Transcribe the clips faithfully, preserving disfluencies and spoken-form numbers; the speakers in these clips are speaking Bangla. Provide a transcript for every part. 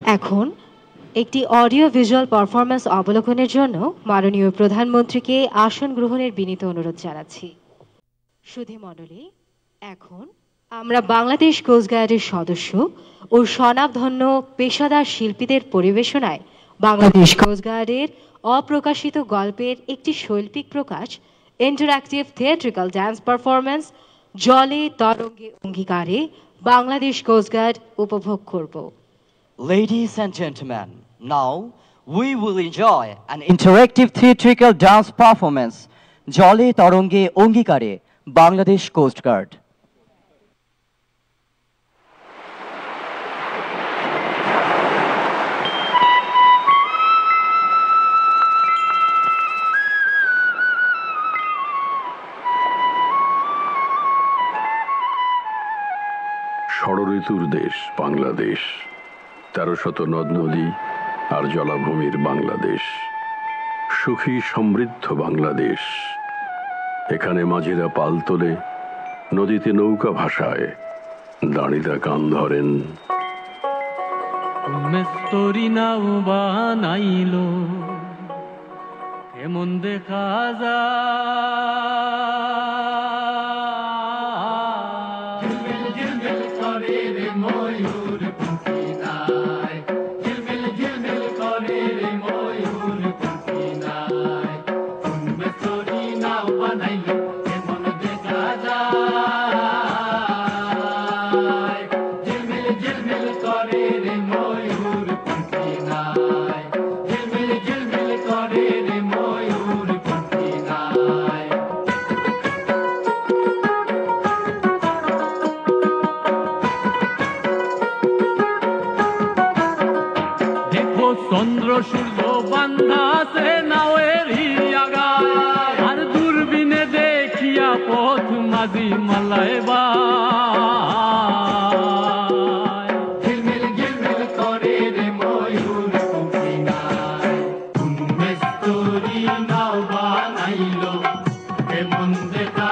এখন একটি অডিও ভিজুয়াল পারফরম্যান্স অবলোকনের জন্য মাননীয় প্রধানমন্ত্রীকে আসন গ্রহণের বিনীত অনুরোধ জানাচ্ছি। সুধী মণ্ডলী, এখন আমরা বাংলাদেশ কোস্টগার্ডের সদস্য ও স্বনামধন্য পেশাদার শিল্পীদের পরিবেশনায় বাংলাদেশ কোস্টগার্ডের অপ্রকাশিত গল্পের একটি শৈল্পিক প্রকাশ ইন্টারঅ্যাক্টিভ থিয়েট্রিক্যাল ড্যান্স পারফরম্যান্স জলে তরঙ্গে অঙ্গীকারে বাংলাদেশ কোস্টগার্ড উপভোগ করব। Ladies and gentlemen, now we will enjoy an interactive theatrical dance performance, Jole Taronge Ongikare, Bangladesh Coast Guard. ষড়ঋতুর দেশ বাংলাদেশ, তেরো শত নদ নদী আর জলাভূমির বাংলাদেশ, সুখী সমৃদ্ধ বাংলাদেশ। এখানে মাঝিরা পাল তোলে, নদীতে নৌকা ভাসায়, দাঁড়িরা গান ধরেন। মেস্তরি নাও বানাইলো এমন দেখা যায়, চন্দ্র সূর্য বান্ধা আছে নাওয়ের আগায়, আর দূরবীনে দেখিয়া পথ মাঝি মালায় বায়। ঝিলমিল ঝিলমিল করে রে ময়ূর কুকিনায়, মেস্তরি নাও বানাইলো এমন দেখা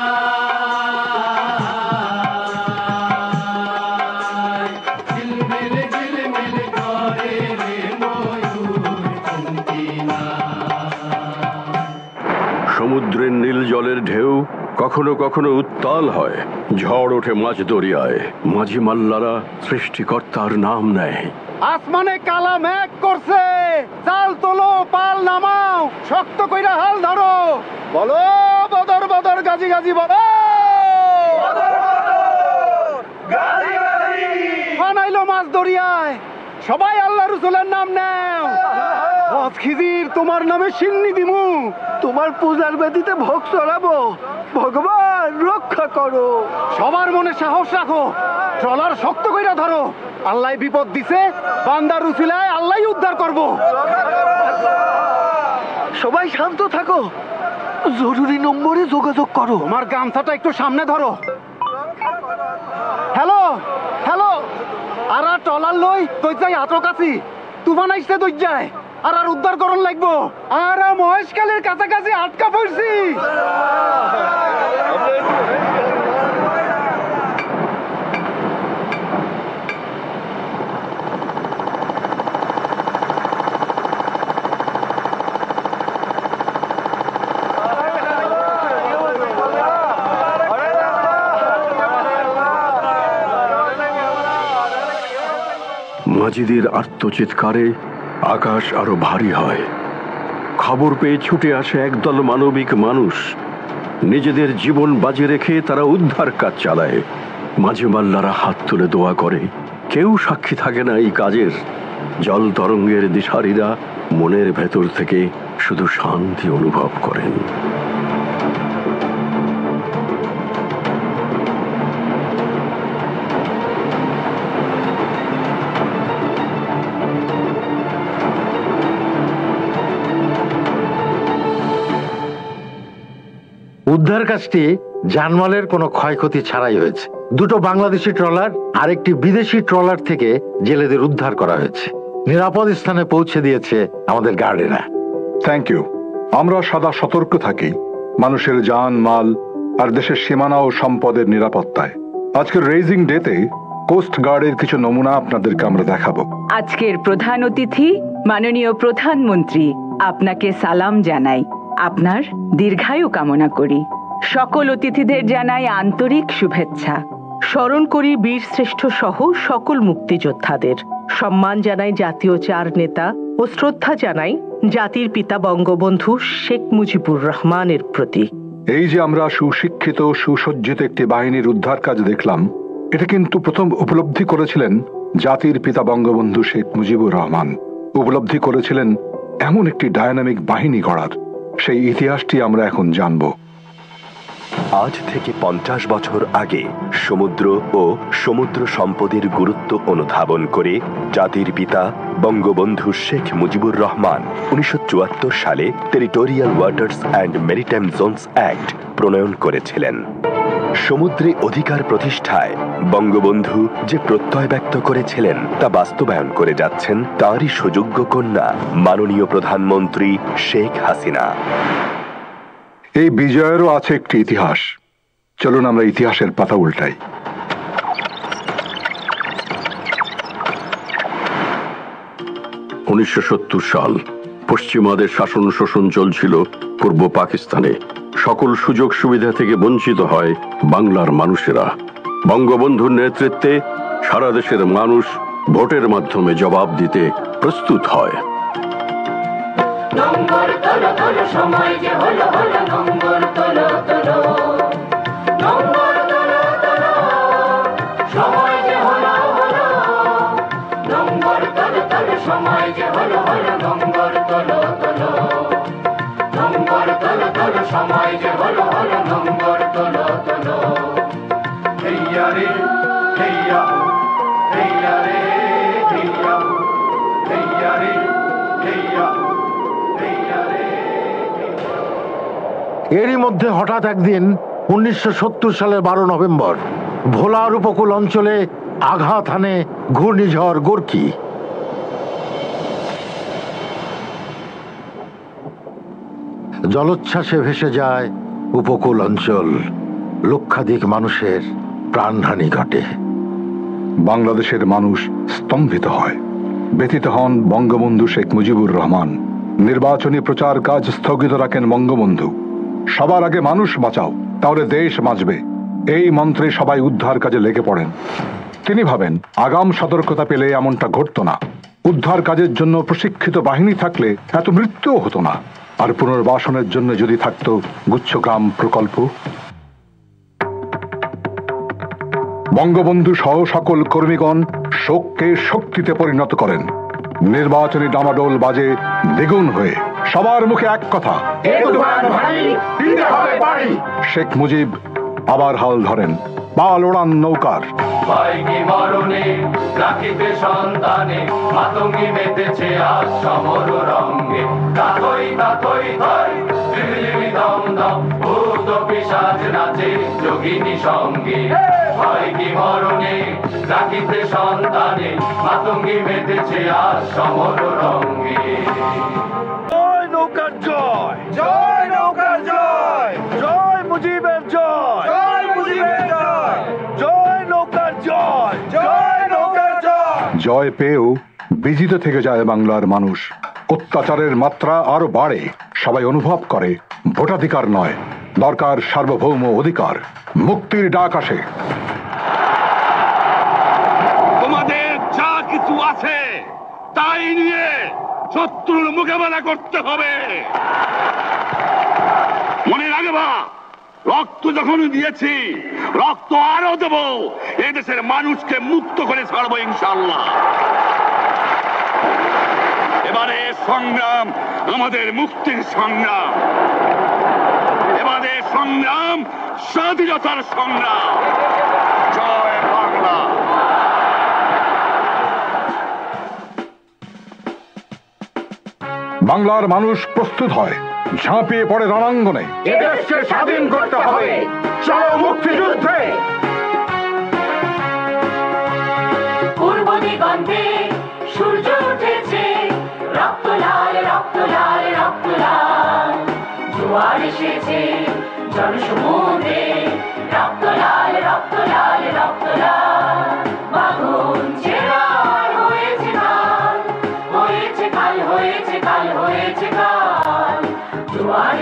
যায়। ঝিলমিল ঝিলমিল করে রে সমুদ্রের নীল জলের ঢেউ কখনো কখনো উত্তাল হয়, ঝড় ওঠে মাঝ দরিয়ায়, মাঝি মাল্লারা সৃষ্টিকর্তার নাম নেয়। আসমানে কালা মেঘ করছে, চাল তোলো পাল নামাও, শক্ত কইরা হাল ধরো, বলো বদর বদর গাজি গাজি বলো, বানাইলো মাছ দরিয়ায়, সবাই আল্লাহ রসুলের নাম নেও। খিজির তোমার নামে সিন্নি দিমু, তোমার পূজার বেদিতে ভোগ চড়াবো, ভগবান রক্ষা করো। সবার মনে সাহস রাখো, ট্রলার শক্ত কইরা ধরো, আল্লাহ বিপদ দিছে, বান্দার উসিলায় আল্লাহ উদ্ধার করব। সবাই শান্ত থাকো, জরুরি নম্বরে যোগাযোগ করো। আমার গামছাটা একটু সামনে ধরো। হ্যালো হ্যালো, আর ট্রলার লই তুই যাই আটক আছি, তুফান আইসে দই যায়, আর আর উদ্ধার করণ লাগবো, আর মহেশকালের কাছাকাছি আটকা পড়ছি। মাঝিদের আর্তচিৎকারে আকাশ আরো ভারী হয়। খবর পেয়ে ছুটে আসে একদল মানবিক মানুষ, নিজেদের জীবন বাজি রেখে তারা উদ্ধার কাজ চালায়। মাঝি মাল্লারা হাত তুলে দোয়া করে, কেউ সাক্ষী থাকে না এই কাজের। জল তরঙ্গের দিশারীরা মনের ভেতর থেকে শুধু শান্তি অনুভব করেন। উদ্ধার কাজটি জানমালের কোনো ক্ষয়ক্ষতি ছাড়াই হয়েছে। দুটো বাংলাদেশি ট্রলার আর একটি বিদেশি ট্রলার থেকে জেলেদের উদ্ধার করা হয়েছে, নিরাপদ স্থানে পৌঁছে দিয়েছে আমাদের গার্ডেরা। Thank you. আমরা সদা সতর্ক থাকি মানুষের জান মাল আর দেশের সীমানা ও সম্পদের নিরাপত্তায়। আজকের রেজিং ডেতে কোস্ট গার্ডের কিছু নমুনা আপনাদেরকে আমরা দেখাবো। আজকের প্রধান অতিথি মাননীয় প্রধানমন্ত্রী, আপনাকে সালাম জানাই, আপনার দীর্ঘায়ু কামনা করি। সকল অতিথিদের জানাই আন্তরিক শুভেচ্ছা। স্মরণ করি বীর শ্রেষ্ঠ সহ সকল মুক্তিযোদ্ধাদের, সম্মান জানাই জাতীয় চার নেতা ও শ্রদ্ধা জানাই জাতির পিতা বঙ্গবন্ধু শেখ মুজিবুর রহমানের প্রতি। এই যে আমরা সুশিক্ষিত সুসজ্জিত একটি বাহিনীর উদ্ধার কাজ দেখলাম, এটা কিন্তু প্রথম উপলব্ধি করেছিলেন জাতির পিতা বঙ্গবন্ধু শেখ মুজিবুর রহমান। উপলব্ধি করেছিলেন এমন একটি ডায়নামিক বাহিনী গড়ার। সেই ইতিহাসটি আমরা এখন জানব। আজ থেকে পঞ্চাশ বছর আগে সমুদ্র ও সমুদ্র সম্পদের গুরুত্ব অনুধাবন করে জাতির পিতা বঙ্গবন্ধু শেখ মুজিবুর রহমান উনিশশো চুয়াত্তর সালে territorial waters and maritime zones act প্রণয়ন করেছিলেন। সমুদ্রে অধিকার প্রতিষ্ঠায় বঙ্গবন্ধু যে প্রত্যয় ব্যক্ত করেছিলেন তা বাস্তবায়ন করে যাচ্ছেন তারই সুযোগ্য কন্যা মাননীয় প্রধানমন্ত্রী শেখ হাসিনা। এই বিজয়েরও আছে একটি ইতিহাস। চলুন আমরা ইতিহাসের পাতা উল্টাই। উনিশশো সত্তর সাল, পশ্চিমাদের শাসন শোষণ চলছিল পূর্ব পাকিস্তানে। সকল সুযোগ সুবিধা থেকে বঞ্চিত হয় বাংলার মানুষেরা। বঙ্গবন্ধুর নেতৃত্বে সারা দেশের মানুষ ভোটের মাধ্যমে জবাব দিতে প্রস্তুত হয়। নম্বর তোলো তোলো, সময় যে হলো হলো, নম্বর তোলো তোলো, নম্বর তোলো তোলো, সময় যে হলো হলো, নম্বর তোলো তোলো, সময় যে হলো হলো, নম্বর তোলো তোলো, নম্বর তোলো তোলো, সময় যে হলো হলো, নম্বর তোলো তোলো। হেইয়া রে হেইয়া হো, হেইয়া রে হেইয়া হো, হেইয়া রে হেইয়া হো। এরই মধ্যে হঠাৎ একদিন উনিশশো সত্তর সালের বারো নভেম্বর ভোলার উপকূল অঞ্চলে আঘাত হানে ঘূর্ণিঝড় গোর্কি। জলোচ্ছ্বাসে ভেসে যায় উপকূল অঞ্চল, লক্ষাধিক মানুষের প্রাণহানি ঘটে। বাংলাদেশের মানুষ স্তম্ভিত হয়, ব্যথিত হন বঙ্গবন্ধু শেখ মুজিবুর রহমান। নির্বাচনী প্রচার কাজ স্থগিত রাখেন বঙ্গবন্ধু। সবার আগে মানুষ বাঁচাও, তাহলে দেশ বাঁচবে, এই মন্ত্রে সবাই উদ্ধার কাজে লেগে পড়েন। তিনি ভাবেন আগাম সতর্কতা পেলে এমনটা ঘটতো না। উদ্ধার কাজের জন্য প্রশিক্ষিত বাহিনী থাকলে এত মৃত্যুও হতো না। আর পুনর্বাসনের জন্য যদি থাকতো গুচ্ছগ্রাম প্রকল্প। বঙ্গবন্ধু সহ সকল কর্মীগণ শোককে শক্তিতে পরিণত করেন। নির্বাচনী ডামাডোল বাজে দ্বিগুণ হয়ে। সবার মুখে এক কথা, শেখ মুজিব আবার হাল ধরেন, পাল ওড়ান নৌকার। ভাইকে মরণে রাখিতে সন্তানে, মাতঙ্গি মেতেছে আজ সমর রঙ্গে। তাথই তাথই থই, ঝিমিঝিমি দম দম, ভূত পিশাচ নাচে যোগিনী সঙ্গে। ভাইকে মরণে রাখিতে সন্তানে, মাতঙ্গি মেতেছে আজ সমর রঙ্গে। জয় নৌকার জয়, জয় নৌকার জয়, জয় মুজিবের জয়, জয় মুজিবের জয়, জয় নৌকার জয়, জয় নৌকার জয়। জয় পেয়েও বিজিত থেকে যায় বাংলার মানুষ। অত্যাচারের মাত্রা আরো বাড়ে। সবাই অনুভব করে ভোটাধিকার নয়, দরকার সার্বভৌম অধিকার। মুক্তির ডাক আসে। তোমাদের যা কিছু আছে তাই নিয়ে শত্রুর মোকাবেলা করতে হবে। মনে রাখবা, রক্ত যখন দিয়েছি, রক্ত আরো দেব। এদেশের মানুষকে মুক্ত করে ছাড়বো ইনশাআল্লাহ। এবারে সংগ্রাম আমাদের মুক্তির সংগ্রাম, এবারে সংগ্রাম স্বাধীনতার সংগ্রাম। জয় বাংলা। বাংলার মানুষ প্রস্তুত হয়, ঝাঁপিয়ে পড়ে রণাঙ্গনে। এদেশকে স্বাধীন করতে হবে, চলো মুক্তিযুদ্ধে। পূর্ব দিগন্তে সূর্য উঠেছে, রক্ত লাল রক্ত লাল রক্ত লাল। জোয়ার এসেছে জনসমুদ্রে, রক্ত লাল রক্ত লাল রক্ত লাল।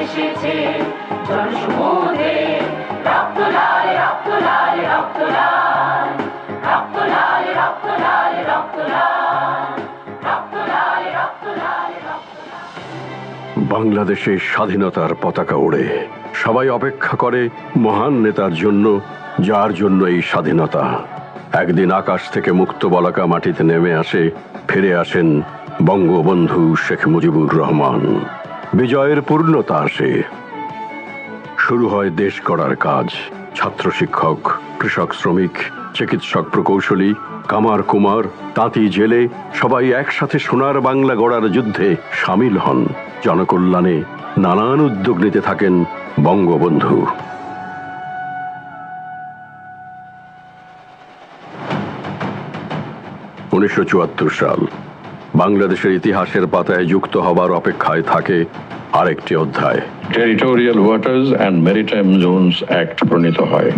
এসেছে জনসমুদ্রের রক্ত লাল রক্ত লাল রক্ত লাল রক্ত লাল রক্ত লাল রক্ত লাল রক্ত লাল রক্ত লাল বাংলাদেশের স্বাধীনতার পতাকা ওড়ে সবাই অপেক্ষা করে মহান নেতার জন্য, যার জন্য এই স্বাধীনতা। একদিন আকাশ থেকে মুক্ত বলাকা মাটিতে নেমে আসে, ফিরে আসেন বঙ্গবন্ধু শেখ মুজিবুর রহমান। বিজয়ের পূর্ণতা আসে, শুরু হয় দেশ গড়ার কাজ। ছাত্র শিক্ষক, কৃষক শ্রমিক, চিকিৎসক প্রকৌশলী, কামার কুমার, তাঁতি জেলে সবাই একসাথে সোনার বাংলা গড়ার যুদ্ধে সামিল হন। জনকল্যাণে নানান উদ্যোগ নিতে থাকেন বঙ্গবন্ধু। উনিশশো চুয়াত্তর সাল বাংলাদেশের ইতিহাসের পাতায় যুক্ত হবার অপেক্ষায় থাকে আরেকটি অধ্যায়। Territorial waters and maritime zones act প্রণীত হয়।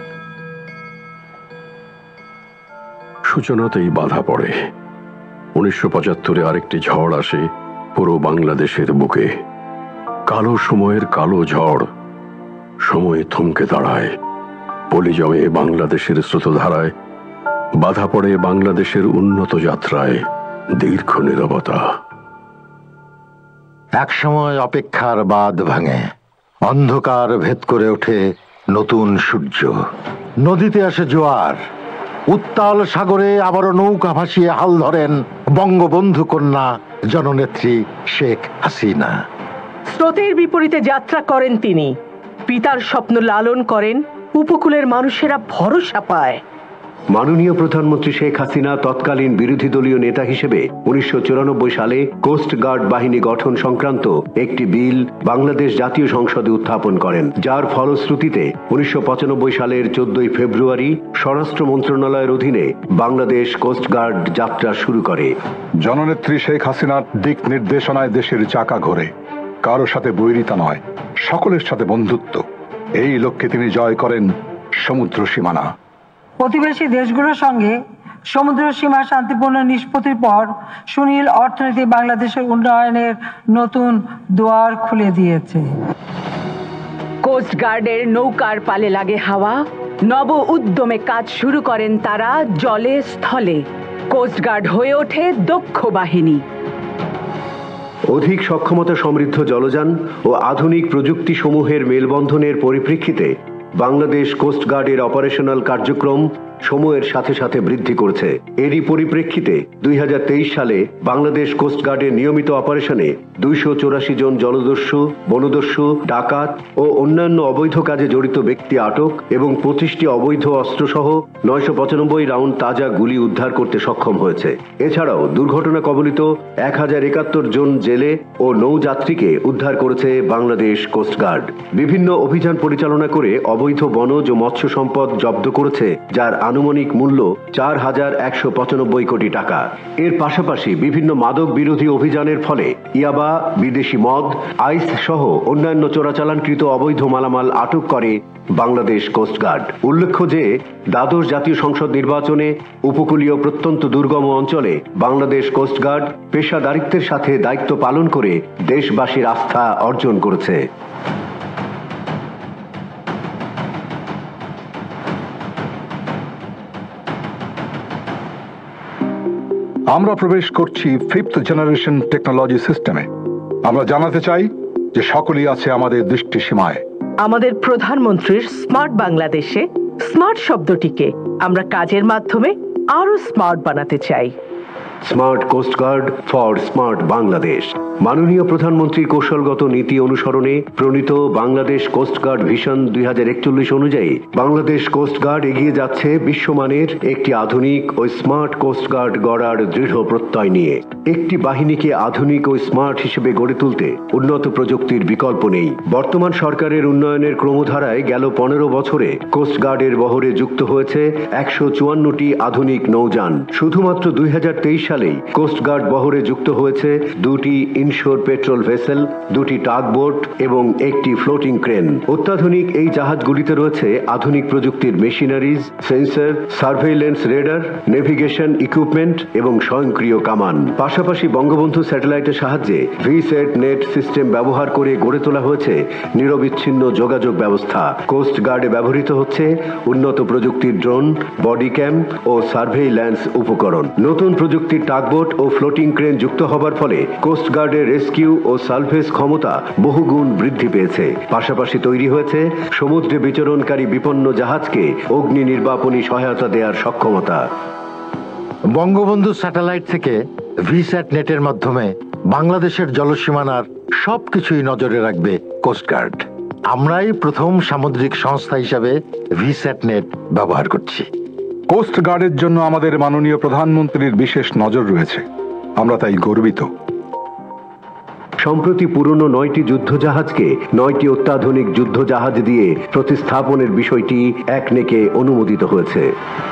সূচনাতেই বাধা পড়ে। উনিশশো পঁচাত্তরে আরেকটি ঝড় আসে পুরো বাংলাদেশের বুকে। কালো সময়ের কালো ঝড়, সময় থমকে দাঁড়ায়, পলি জমে বাংলাদেশের স্রোতধারায়, বাধা পড়ে বাংলাদেশের উন্নত যাত্রায়। দীর্ঘ নীরবতা। একসময় অপেক্ষার বাঁধ ভাঙে, অন্ধকার ভেদ করে ওঠে নতুন সূর্য। নদীতে আসে জোয়ার, উত্তাল সাগরে আবারও নৌকা ভাসিয়ে হাল ধরেন বঙ্গবন্ধু কন্যা জননেত্রী শেখ হাসিনা। স্রোতের বিপরীতে যাত্রা করেন তিনি, পিতার স্বপ্ন লালন করেন, উপকূলের মানুষেরা ভরসা পায়। মাননীয় প্রধানমন্ত্রী শেখ হাসিনা তৎকালীন বিরোধী দলীয় নেতা হিসেবে উনিশশো চুরানব্বই সালে কোস্ট গার্ড বাহিনী গঠন সংক্রান্ত একটি বিল বাংলাদেশ জাতীয় সংসদে উত্থাপন করেন, যার ফলশ্রুতিতে উনিশশো পঁচানব্বই সালের চোদ্দই ফেব্রুয়ারি স্বরাষ্ট্র মন্ত্রণালয়ের অধীনে বাংলাদেশ কোস্ট গার্ড যাত্রা শুরু করে। জননেত্রী শেখ হাসিনার দিক নির্দেশনায় দেশের চাকা ঘোরে। কারো সাথে বৈরিতা নয়, সকলের সাথে বন্ধুত্ব। এই লক্ষ্যে তিনি জয় করেন সমুদ্র সীমানা। প্রতিবেশী দেশগুলোর সঙ্গে সমুদ্র সীমা শান্তিপূর্ণ নিষ্পত্তির পর সুনীল অর্থনীতি বাংলাদেশের উন্নয়নের নতুন দুয়ার খুলে দিয়েছে। কোস্ট গার্ডের নৌকার পালে লাগে হাওয়া, নব উদ্যমে কাজ শুরু করেন তারা জলে স্থলে। কোস্ট গার্ড হয়ে ওঠে দক্ষ বাহিনী। অধিক সক্ষমতা সমৃদ্ধ জলযান ও আধুনিক প্রযুক্তি সমূহের মেলবন্ধনের পরিপ্রেক্ষিতে বাংলাদেশ কোস্ট গার্ডের অপারেশনাল কার্যক্রম সময়ের সাথে সাথে বৃদ্ধি করেছে। এরই পরিপ্রেক্ষিতে দুই হাজার তেইশ সালে বাংলাদেশ কোস্ট গার্ডের নিয়মিত অপারেশনে দুইশো চৌরাশি জন জলদস্যু, বনদস্যু, ডাকাত ও অন্যান্য অবৈধ কাজে জড়িত ব্যক্তি আটক এবং পঁচিশটি অবৈধ অস্ত্রসহ নয়শো পঁচানব্বই রাউন্ড তাজা গুলি উদ্ধার করতে সক্ষম হয়েছে। এছাড়াও দুর্ঘটনা কবলিত এক হাজার একাত্তর জন জেলে ও নৌযাত্রীকে উদ্ধার করেছে বাংলাদেশ কোস্ট গার্ড। বিভিন্ন অভিযান পরিচালনা করে অবৈধ বনজ ও মৎস্য সম্পদ জব্দ করেছে, যার আনুমানিক মূল্য চার হাজার একশো পঁচানব্বই কোটি টাকা। এর পাশাপাশি বিভিন্ন মাদক বিরোধী অভিযানের ফলে ইয়াবা, বিদেশি মদ, আইস সহ অন্যান্য চোরাচালানকৃত অবৈধ মালামাল আটক করে বাংলাদেশ কোস্ট গার্ড। উল্লেখ্য যে দ্বাদশ জাতীয় সংসদ নির্বাচনে উপকূলীয় প্রত্যন্ত দুর্গম অঞ্চলে বাংলাদেশ কোস্ট গার্ড পেশাদারিত্বের সাথে দায়িত্ব পালন করে দেশবাসীর আস্থা অর্জন করেছে। আমরা প্রবেশ করছি ফিফথ জেনারেশন টেকনোলজি সিস্টেমে। আমরা জানাতে চাই যে সকলেই আছে আমাদের দৃষ্টি সীমায়। আমাদের প্রধানমন্ত্রীর স্মার্ট বাংলাদেশে স্মার্ট শব্দটিকে আমরা কাজের মাধ্যমে আরো স্মার্ট বানাতে চাই। Smart coast guard for smart Bangladesh. মাননীয় প্রধানমন্ত্রী কৌশলগত নীতি অনুসরণে প্রণীত বাংলাদেশ কোস্ট গার্ড ভিশন দুই হাজার একচল্লিশ অনুযায়ী বাংলাদেশ কোস্ট গার্ড এগিয়ে যাচ্ছে বিশ্বমানের একটি আধুনিক ও স্মার্ট কোস্ট গার্ড গড়ার দৃঢ় প্রত্যয় নিয়ে। একটি বাহিনীকে আধুনিক ও স্মার্ট হিসেবে গড়ে তুলতে উন্নত প্রযুক্তির বিকল্প নেই। বর্তমান সরকারের উন্নয়নের ক্রমধারায় গেল পনেরো বছরে কোস্ট গার্ডের বহরে যুক্ত হয়েছে একশো চুয়ান্নটি আধুনিক নৌযান। শুধুমাত্র দুই হাজার তেইশ সালেই কোস্ট গার্ড বহরে যুক্ত হয়েছে দুটি ইনশোর পেট্রোল ভেসেল, দুটি টাগবোট এবং একটি ফ্লোটিং ক্রেন। অত্যাধুনিক এই জাহাজগুলিতে রয়েছে আধুনিক প্রযুক্তির machineries, sensor, surveillance radar, navigation equipment এবং স্বয়ংক্রিয় কামান। পাশাপাশি বঙ্গবন্ধু স্যাটেলাইটের সাহায্যে ভিসেট নেট সিস্টেম ব্যবহার করে গড়ে তোলা হয়েছে নিরবিচ্ছিন্ন যোগাযোগ ব্যবস্থা। কোস্ট গার্ডে ব্যবহৃত হচ্ছে উন্নত প্রযুক্তির ড্রোন, বডি ক্যাম ও সার্ভেইল্যান্স উপকরণ। নতুন প্রযুক্তির টাগবোট ও ফ্লোটিং ক্রেন যুক্ত হবার ফলে কোস্ট গার্ডের রেস্কিউ ও সালভেজ ক্ষমতা বহুগুণ বৃদ্ধি পেয়েছে। পাশাপাশি তৈরি হয়েছে সমুদ্রে বিচরণকারী বিপন্ন জাহাজকে অগ্নি নির্বাপনী সহায়তা দেওয়ার সক্ষমতা। বঙ্গবন্ধু স্যাটেলাইট থেকে ভিস্যাট নেটের মাধ্যমে বাংলাদেশের জলসীমানার সবকিছুই নজরে রাখবে কোস্টগার্ড। আমরাই প্রথম সামুদ্রিক সংস্থা হিসাবে ভিস্যাট নেট ব্যবহার করছি। কোস্ট গার্ডের জন্য আমাদের মাননীয় প্রধানমন্ত্রীর বিশেষ নজর রয়েছে, আমরা তাই গর্বিত। সম্প্রতি পুরনো নয়টি যুদ্ধজাহাজকে নয়টি অত্যাধুনিক যুদ্ধজাহাজ দিয়ে প্রতিস্থাপনের বিষয়টি একনেকে অনুমোদিত হয়েছে।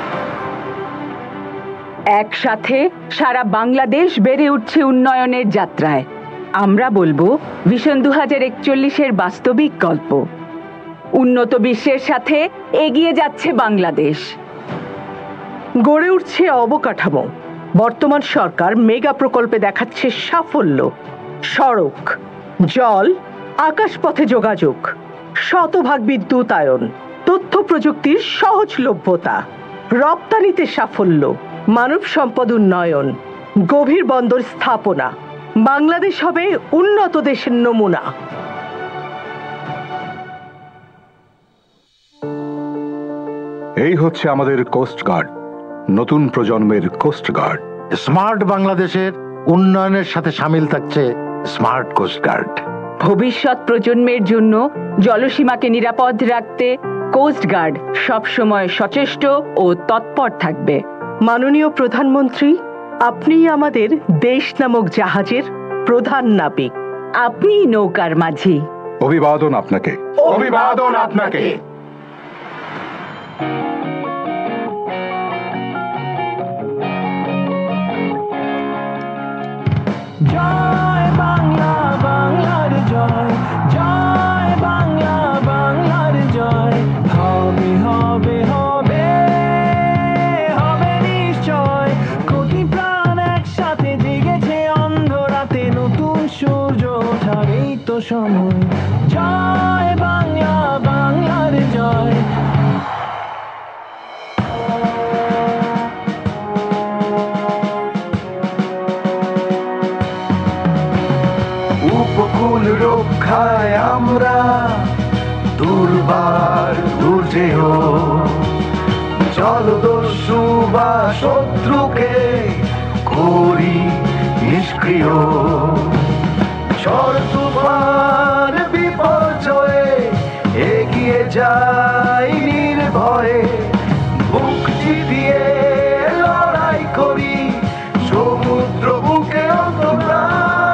একসাথে সারা বাংলাদেশ বেড়ে উঠছে উন্নয়নের যাত্রায়। আমরা বলবো ভিশন দু হাজার একচল্লিশের বাস্তবিক গল্প। উন্নত বিশ্বের সাথে এগিয়ে যাচ্ছে বাংলাদেশ। গড়ে উঠছে অবকাঠামো। বর্তমান সরকার মেগা প্রকল্পে দেখাচ্ছে সাফল্য। সড়ক, জল, আকাশপথে যোগাযোগ, শতভাগ বিদ্যুতায়ন, তথ্য প্রযুক্তির সহজলভ্যতা, রপ্তানিতে সাফল্য, মানব সম্পদ উন্নয়ন, গভীর বন্দর স্থাপনা। বাংলাদেশ হবে উন্নত দেশের নমুনা। এই হচ্ছে আমাদের কোস্ট গার্ড, নতুন প্রজন্মের কোস্ট গার্ড। স্মার্ট বাংলাদেশের উন্নয়নের সাথে সামিল থাকছে স্মার্ট কোস্ট গার্ড। ভবিষ্যৎ প্রজন্মের জন্য জলসীমাকে নিরাপদ রাখতে কোস্ট গার্ড সবসময় সচেষ্ট ও তৎপর থাকবে। মাননীয় প্রধানমন্ত্রী, আপনি আমাদের দেশ নামক জাহাজের প্রধান নাবিক। আপনি নৌকার মাঝি। অভিবাদন আপনাকে। অভিবাদন আপনাকে। জয় বাংলা, বাংলার জয়, জয় বাংলা, বাংলার জয়। হবে হবে হবে হবে নিশ্চয়। কোটি প্রাণ একসাথে জেগেছে অন্ধরাতে, নতুন সূর্য ওঠার এই তো সময়। জয় বাংলা, বাংলার জয়। উপকূল রক্ষায় আমরা দুর্বার দুর্জেয়, জলদস্যু বা শত্রুকে করি নিষ্ক্রিয়। ঝড় তুফান বিপর্যয়ে এগিয়ে যাই নির্ভয়ে, বুক চিতিয়ে লড়াই করি সমুদ্র বুকে অন্তপ্রাণ।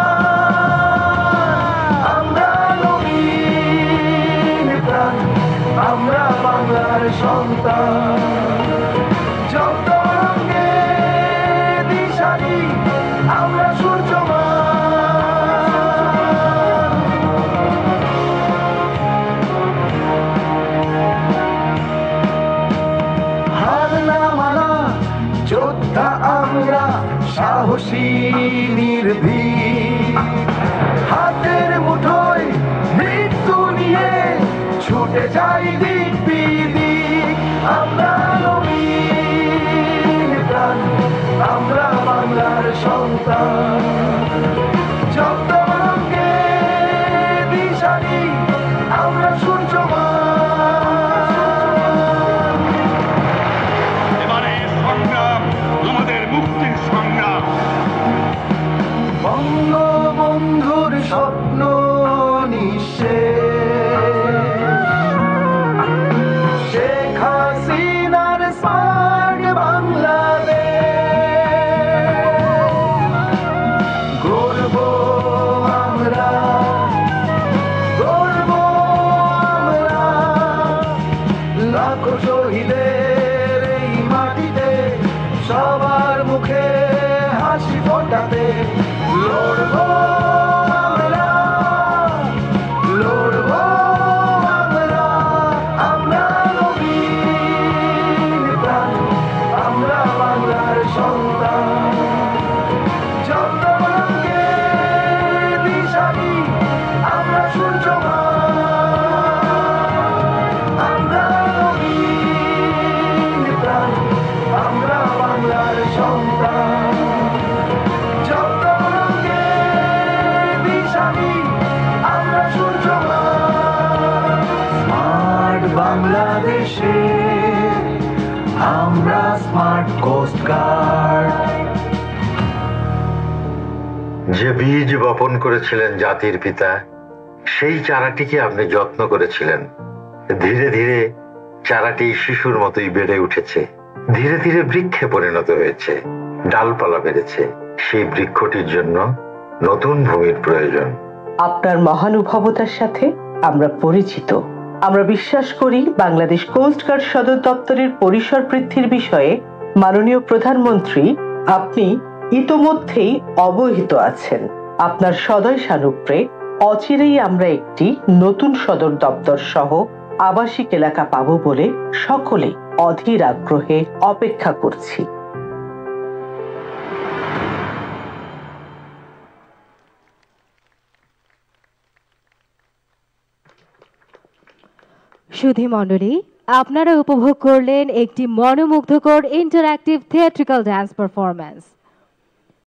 আমরা বাংলার সন্তান, যত রঙে দিশারি আমরা সূর্যমান। হার না মানা যোদ্ধা আমরা, সাহসী নির্ভীক। হাতের মুঠোয় মৃত্যু নিয়ে ছুটে যাই দিক বিদিক। আমরা নবীন প্রাণ, আমরা বাংলার সন্তান, যত রঙে দিশারি আমরা সূর্যমান। এবারে সংগ্রাম আমাদের মুক্তির সংগ্রাম। বঙ্গবন্ধুর স্বপ্ন নিঃশেষ, শেখ হাসিনার স্মার্ট বাংলাদেশ। গর্ব আমরা, গর্ব আমরা, লাখো শহীদের এই মাটিতে, সবার মুখে হাসি ফোটাতে লড়বো যে বীজ বপন করেছিলেন জাতির পিতা, সেই চারাটিকে আপনি যত্ন করেছিলেন। ধীরে ধীরে চারাটি শিশুর মতোই বেড়ে উঠেছে, ধীরে ধীরে বৃক্ষে পরিণত হয়েছে, ডালপালা বেড়েছে। সেই বৃক্ষটির জন্য নতুন ভূমির প্রয়োজন। আপনার মহানুভবতার সাথে আমরা পরিচিত। আমরা বিশ্বাস করি বাংলাদেশ কোস্টগার্ড সদর দপ্তরের পরিসর বৃদ্ধির বিষয়ে মাননীয় প্রধানমন্ত্রী আপনি ইতোমধ্যেই অবহিত আছেন। আপনার সদয় সানুপ্রে অচিরেই আমরা একটি নতুন সদর দপ্তর সহ আবাসিক এলাকা পাব বলে সকলে অধীর আগ্রহে অপেক্ষা করছি। সুধী মণ্ডলী, আপনারা উপভোগ করলেন একটি মনোমুগ্ধকর ইন্টারঅ্যাক্টিভ থিয়েট্রিক্যাল ডান্স পারফরম্যান্স।